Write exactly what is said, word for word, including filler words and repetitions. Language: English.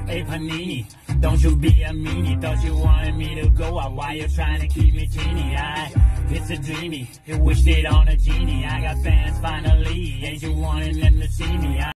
Hey Panini, don't you be a meanie. Thought you wanted me to go out while you're trying to keep me teeny. I, it's a dreamy, you wished it on a genie. I got fans finally, ain't you wanting them to see me? I